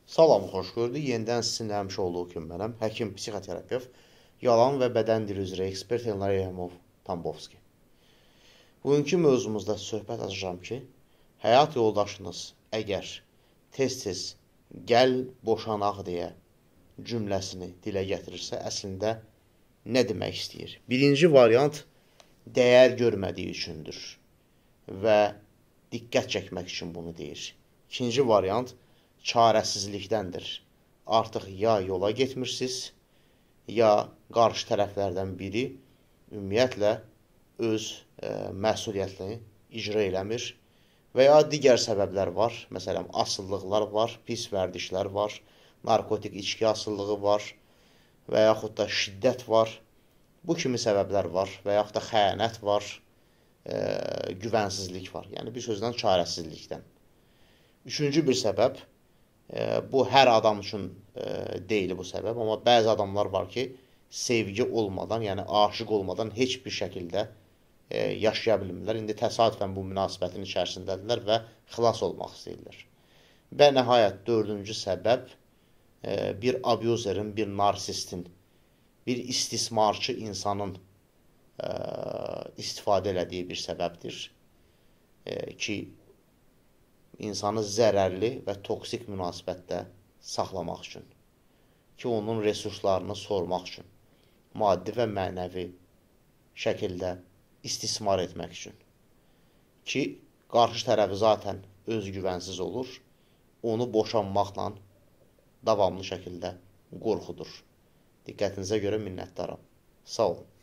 Salam, xoş gördük. Yenidən sizinlə həmişə olduğu kimi mənəm. Həkim, psixoterapevt, yalan və bədən dili üzrə ekspert Elnar Yeğimov Tambovski. Bugünkü mövzumuzda söhbət açacağım ki, həyat yoldaşınız əgər tez-tez gəl boşanaq deyə cümləsini dilə gətirirsə, əslində nə demək istəyir? Birinci variant dəyər görmədiyi üçündür və diqqət çəkmək üçün bunu deyir. İkinci variant çarəsizlikdəndir. Artıq ya yola getmirsiniz, ya qarşı tərəflərdən biri ümumiyyətlə öz məsuliyyətini icra eləmir və ya digər səbəblər var. Məsələn, asılılıqlar var, pis vərdişlər var, narkotik içki asılılığı var və yaxud da şiddət var. Bu kimi səbəblər var və yaxud da xəyanət var, güvənsizlik var. Yəni, bir sözlə çarəsizlikdən. Üçüncü bir səbəb, bu hər adam üçün deyil bu səbəb, amma bəzi adamlar var ki, sevgi olmadan, yəni aşıq olmadan heç bir şəkildə yaşaya bilmirlər. İndi təsadüfən bu münasibətin içərisindədirlər və xilas olmaq istəyirlər. Və nəhayət dördüncü səbəb bir abuzerin, bir narsistin, bir istismarçı insanın istifadə elədiyi bir səbəbdir ki, insanı zərərli və toksik münasibətdə saxlamaq üçün, ki, onun resurslarını sormaq üçün, maddi və mənəvi şəkildə istismar etmək üçün, ki, qarşı tərəfi zaten özgüvənsiz olur, onu boşanmaqla davamlı şəkildə qorxudur. Diqqətinizə görə minnətdaram. Sağ olun.